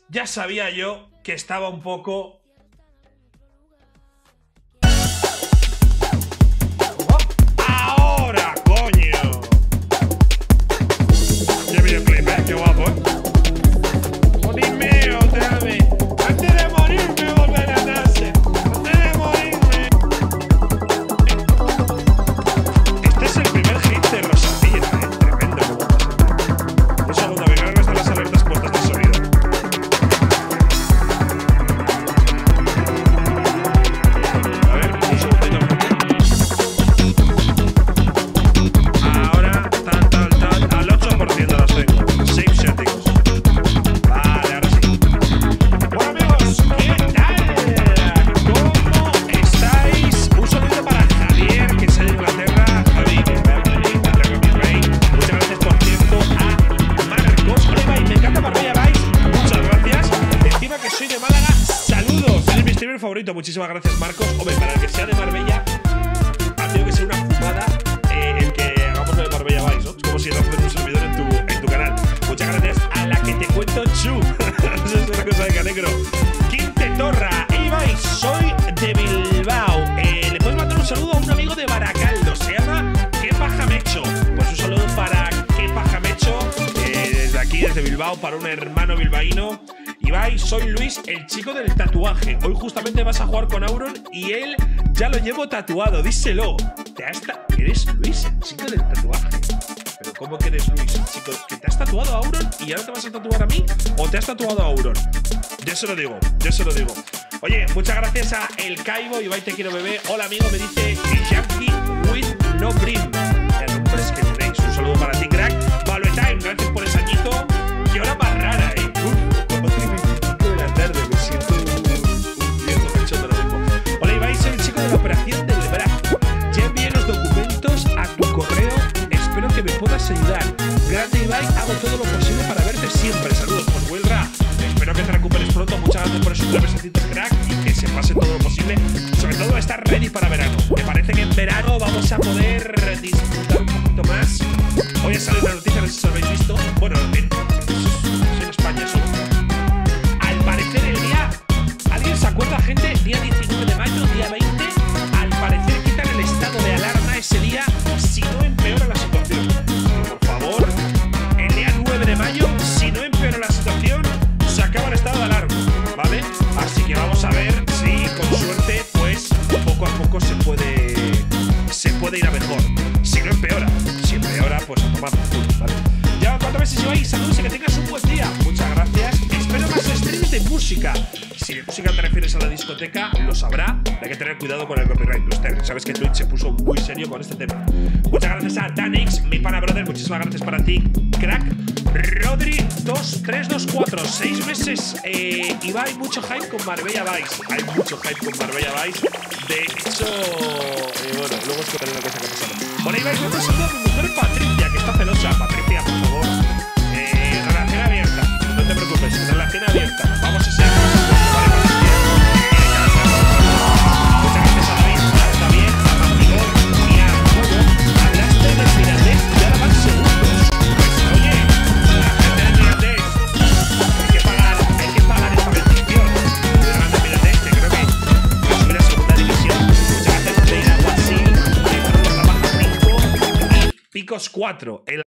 ya sabía yo que estaba un poco... ¡Ahora, coño! ¡Qué videoclip, qué guapo, ¡Morirme otra vez! ¡Antes de morirme volver a nacer! ¡Antes de morirme! Este es el primer hit de Rosalía, tremendo como pasa. Un segundo, me cargo hasta las alertas puestas de sonido. A ver, un segundito. Ahora, al 8% las tengo. Save settings. Vale, ahora sí. Bueno, amigos, ¿qué tal? ¿Cómo estáis? Un saludo para Javier, que es de Inglaterra. Javi, que está de Inglaterra, mi rey. Muchas gracias, por cierto, a Marcos. Hola, me encanta Marbella Vice. Muchas gracias. Encima que soy de Málaga, saludos. Es mi streamer favorito. Muchísimas gracias, Marcos. Hombre, para el que sea de Marbella, ha tenido que ser una fumada el que hagamos lo de Marbella Vice, ¿no? Es como si lances un servidor en tu canal. Muchas gracias a la que te cuento, Chu. Eso es una cosa de canegro. Quinte Torra. Ibai, soy de Bilbao. Le puedes mandar un saludo a un amigo de Baracaldo. Se llama ¿Qué paja me echo? Pues un saludo para ¿Qué paja me echo? Desde aquí, desde Bilbao, para un hermano bilbaíno. Ibai, soy Luis, el chico del tatuaje. Hoy justamente vas a jugar con Auron y él ya lo llevo tatuado. Díselo. ¿Eres Luis, el chico del tatuaje? ¿Pero cómo que eres Luis, el chico? ¿Que te has tatuado a Auron y ahora te vas a tatuar a mí? ¿O te has tatuado a Auron? Yo se lo digo, yo se lo digo. Oye, muchas gracias a El Caibo. Ibai, te quiero, bebé. Hola, amigo, me dice Yankee with no brim. El nombre es que tenéis. Un saludo para ti, crack. Value Time, gracias por ese añito. Qué hora más rara, de la tarde, me siento un viejo cachondo ahora mismo. Hola, Ibai, soy el chico de la operación del brazo. Ya envié los documentos a tu correo. Espero que me puedas ayudar. Grande, Ibai, hago todo lo posible para verte siempre. Saludos por Wilra. Espero que te recuperes pronto. Muchas gracias por esos 3 besecitos, crack. Y que se pase todo lo posible. Sobre todo estar ready para verano. Me parece que en verano vamos a poder disfrutar un poquito más. Hoy ha salido la noticia, no sé si lo habéis visto. Bueno, en España eso. Al parecer el día... ¿Alguien se acuerda, gente? Día 19 de mayo, día 20. Al parecer quitan el estado de alarma ese día si no empeora la situación. Por favor, el día 9 de mayo, si no empeora la situación, se acaba el estado de alarma, ¿vale? Así que vamos a ver si con suerte, pues, poco a poco se puede ir a mejor. Si no empeora, pues a tomar por culo, ¿vale? Ya, ¿cuántas veces lleváis? Saludos y que tengas un buen día. Muchas gracias. Espero más streams de música. Si de música te refieres a la discoteca, lo sabrá. Hay que tener cuidado con el copyright booster. Sabes que Twitch se puso muy serio con este tema. Muchas gracias a Danix, mi pana brother. Muchísimas gracias para ti, crack. Rodri 2324, 6 meses. Ibai, mucho hype con Marbella Vice. Hay mucho hype con Marbella Vice. De hecho, bueno, luego os contaré una cosa que ha pasado. Hola, Ibai, un saludo a mi mujer Patricia, que está celosa. Patricia, por favor. Relación abierta. No te preocupes, relación abierta. Vamos a seguir. Muchas gracias a David, a Javier, a Martigol y a Arturo. Hablaste del finlandés y ahora van segundos. Pues oye, la gente del finlandés, hay que pagar esta bendición. De la banda finlandés, que creo que va a subir a segunda división. Muchas gracias a Leina Guasil, que ganó la baja 5 y Picos 4.